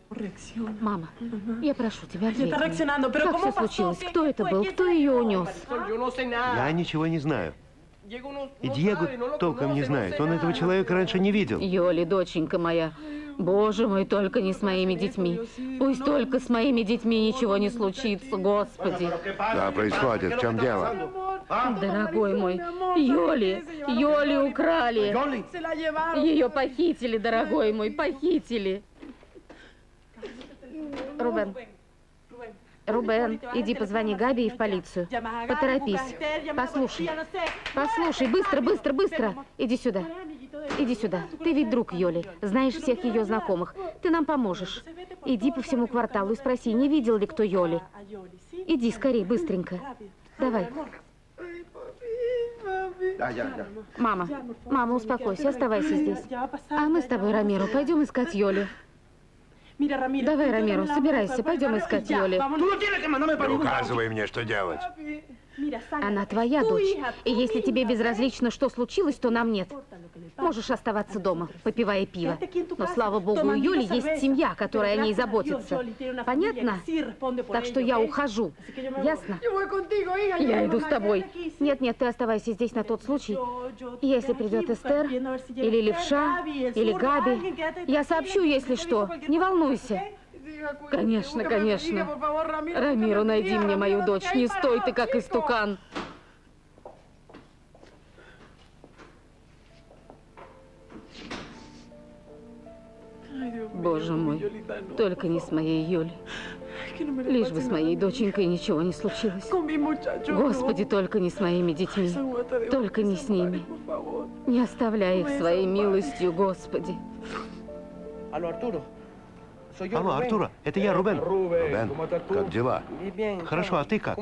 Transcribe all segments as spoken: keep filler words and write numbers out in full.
Мама, я прошу тебя, ответь мне. Как все случилось? Кто это был? Кто ее унес? Я ничего не знаю. И Диего толком не знает. Он этого человека раньше не видел. Йоли, доченька моя, боже мой, только не с моими детьми. Пусть только с моими детьми ничего не случится, Господи. Что происходит? В чем дело? Дорогой мой, Йоли, Йоли украли. Ее похитили, дорогой мой, похитили. Рубен. Рубен, иди позвони Габи и в полицию. Поторопись. Послушай. Послушай, быстро, быстро, быстро. Иди сюда. Иди сюда. Ты ведь друг Йоли. Знаешь всех ее знакомых. Ты нам поможешь. Иди по всему кварталу и спроси, не видел ли кто Йоли. Иди скорее, быстренько. Давай. Мама, мама, успокойся, оставайся здесь. А мы с тобой, Рамиро, пойдем искать Йоли. Давай, Рамиро, собирайся, пойдем искать Йоли. Указывай мне, что делать. Она твоя дочь. И если тебе безразлично, что случилось, то нам нет. Можешь оставаться дома, попивая пиво. Но, слава богу, у Йоли есть семья, которая о ней заботится. Понятно? Так что я ухожу. Ясно? Я иду с тобой. Нет, нет, ты оставайся здесь на тот случай. Если придет Эстер, или Левша, или Габи, я сообщу, если что. Не волнуйся. Конечно, конечно. Рамиро, найди мне мою дочь. Не стой ты, как истукан. Боже мой, только не с моей Йоли. Лишь бы с моей доченькой ничего не случилось. Господи, только не с моими детьми. Только не с ними. Не оставляй их своей милостью, Господи. Алло, Артуро, это я, Рубен. Рубен, как дела? Хорошо, а ты как?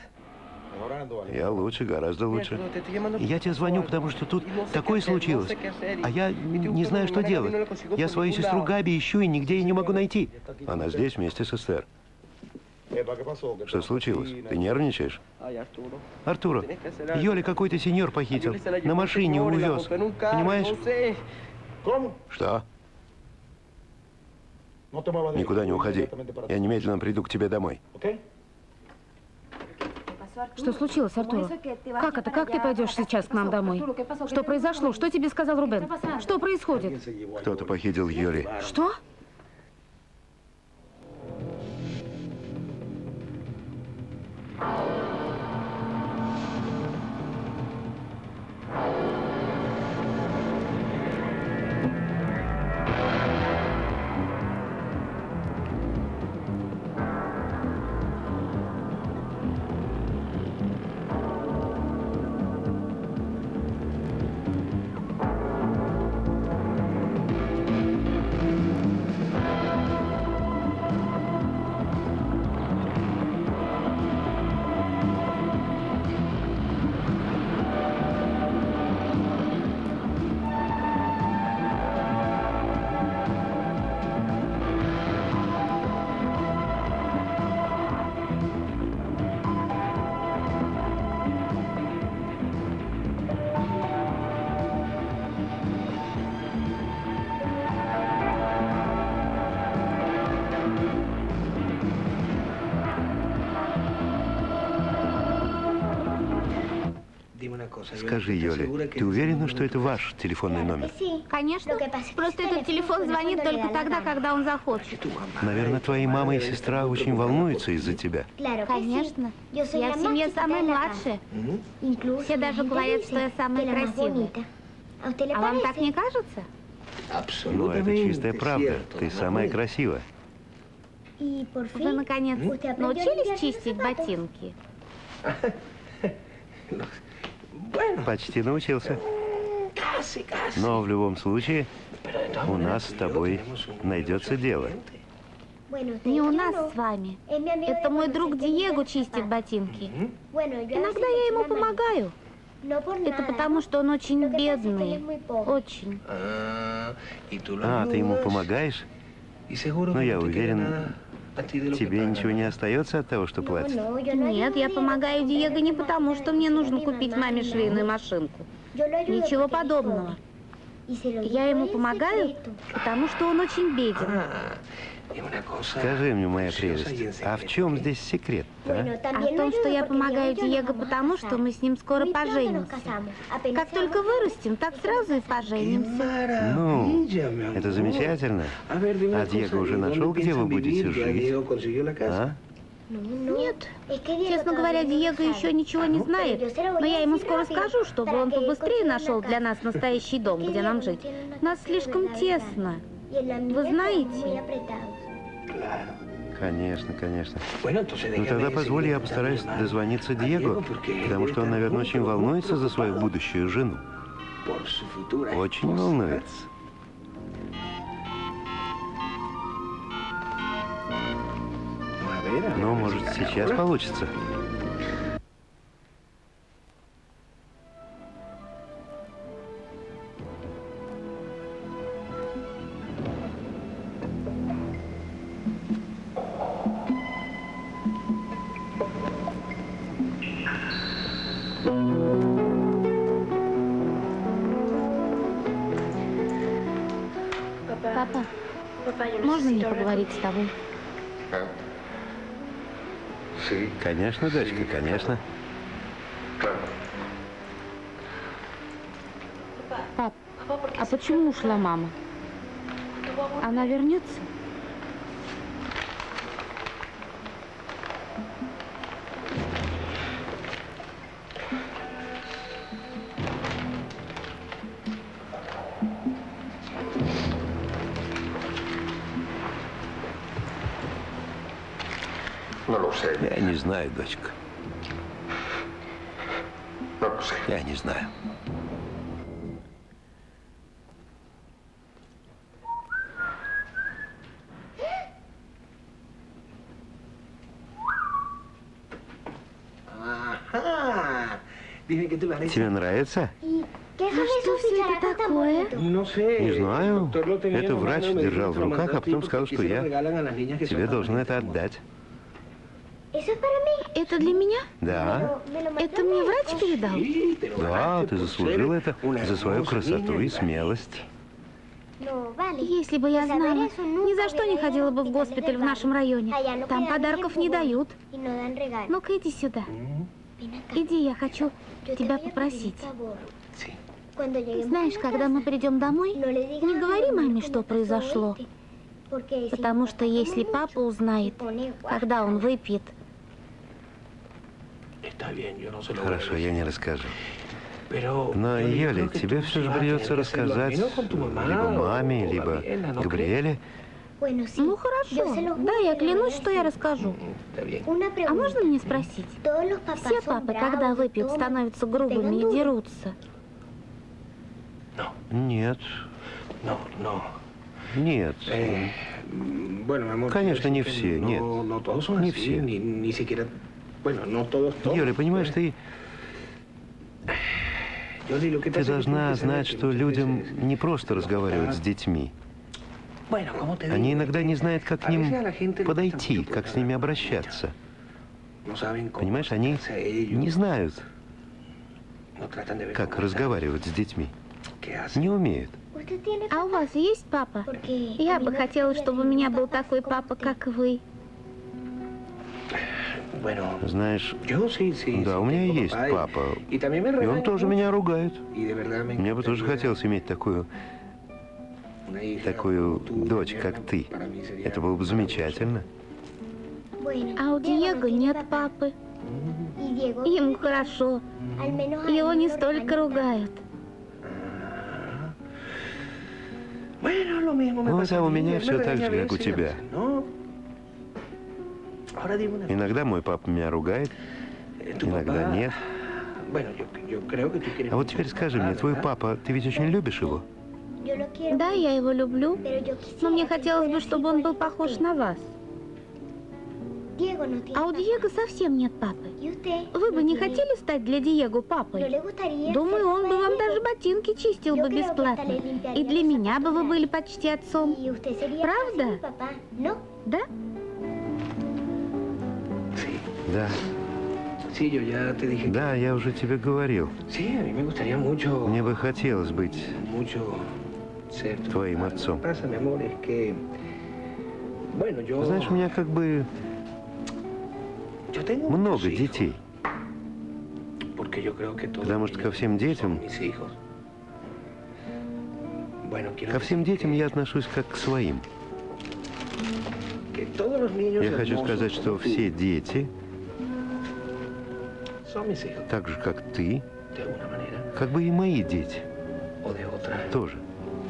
Я лучше, гораздо лучше. Я тебе звоню, потому что тут такое случилось. А я не знаю, что делать. Я свою сестру Габи ищу и нигде ее не могу найти. Она здесь вместе с Эстер. Что случилось? Ты нервничаешь? Артуро, Йоли какой-то сеньор похитил. На машине увез. Понимаешь? Что? Никуда не уходи. Я немедленно приду к тебе домой. Что случилось, Артуро? Как это? Как ты пойдешь сейчас к нам домой? Что произошло? Что тебе сказал Рубен? Что происходит? Кто-то похитил Йоли. Что? Скажи, Йоли, ты уверена, что это ваш телефонный номер? Конечно. Просто этот телефон звонит только тогда, когда он захочет. Наверное, твои мама и сестра очень волнуются из-за тебя. Конечно. Я в семье самая младшая. Все даже говорят, что я самая красивая. А вам так не кажется? Ну, это чистая правда. Ты самая красивая. Вы, наконец, научились чистить ботинки? Почти научился. Но в любом случае у нас с тобой найдется дело. Не у нас с вами. Это мой друг Диего чистит ботинки. Иногда я ему помогаю. Это потому, что он очень бедный. Очень. А, ты ему помогаешь? Но я уверен, тебе ничего не остается от того, что платит? Нет, я помогаю Диего не потому, что мне нужно купить маме швейную машинку. Ничего подобного. Я ему помогаю, потому что он очень беден. Скажи мне, моя прелесть, а в чем здесь секрет-то? А? А в том, что я помогаю Диего, потому что мы с ним скоро поженимся. Как только вырастем, так сразу и поженимся. Ну, это замечательно. А Диего уже нашел, где вы будете жить? А? Нет. Честно говоря, Диего еще ничего не знает. Но я ему скоро скажу, чтобы он побыстрее нашел для нас настоящий дом, где нам жить. Нас слишком тесно. Вы знаете? Конечно, конечно. Ну тогда позволь, я постараюсь дозвониться Диего, потому что он, наверное, очень волнуется за свою будущую жену. Очень волнуется. Ну, может, сейчас получится. Папа, можно мне поговорить с тобой? Конечно, дочка, конечно. Пап, а почему ушла мама? Она вернется? Я не знаю, дочка. Я не знаю. Тебе нравится? А что все это такое? Не знаю. Это врач держал в руках, а потом сказал, что я тебе должен это отдать. Это для меня? Да. Это мне врач передал? Да, ты заслужила это за свою красоту и смелость. Если бы я знала, ни за что не ходила бы в госпиталь в нашем районе. Там подарков не дают. Ну-ка, иди сюда. Иди, я хочу тебя попросить. Знаешь, когда мы придем домой, не говори маме, что произошло. Потому что если папа узнает, когда он выпьет... Хорошо, я не расскажу. Но, Юля, тебе все же придется рассказать либо маме, либо Габриэле. Ну, хорошо. Да, я клянусь, что я расскажу. А можно мне спросить? Все папы, когда выпьют, становятся грубыми и дерутся? Нет. Нет. Конечно, не все, нет. Не все. Юля, понимаешь, ты... Ты должна знать, что людям не просто разговаривать с детьми. Они иногда не знают, как к ним подойти, как с ними обращаться. Понимаешь, они не знают, как разговаривать с детьми. Не умеют. А у вас есть папа? Я бы хотела, чтобы у меня был такой папа, как вы. Знаешь, да, у меня есть папа, и он тоже меня ругает. Мне бы тоже хотелось иметь такую, такую дочь, как ты. Это было бы замечательно. А у Диего нет папы. Ему хорошо. Его не столько ругают. Ну, а у меня все так же, как у тебя. Иногда мой папа меня ругает, иногда нет. А вот теперь скажи мне, твой папа, ты ведь очень любишь его? Да, я его люблю, но мне хотелось бы, чтобы он был похож на вас. А у Диего совсем нет папы. Вы бы не хотели стать для Диего папой? Думаю, он бы вам даже ботинки чистил бы бесплатно. И для меня бы вы были почти отцом. Правда? Да? Да. Да, я уже тебе говорил. Мне бы хотелось быть твоим отцом. Знаешь, у меня как бы много детей. Потому что ко всем детям, ко всем детям я отношусь как к своим. Я хочу сказать, что все дети, так же как ты, как бы и мои дети тоже.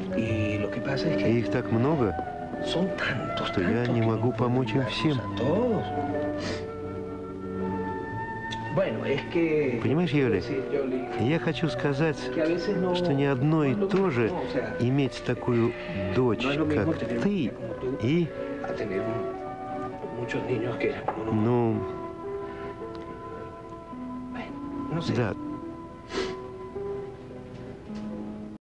И их так много, что я не могу помочь им всем. Понимаешь, Юля, я хочу сказать, что не одно и то же иметь такую дочь, как ты, и, ну, да,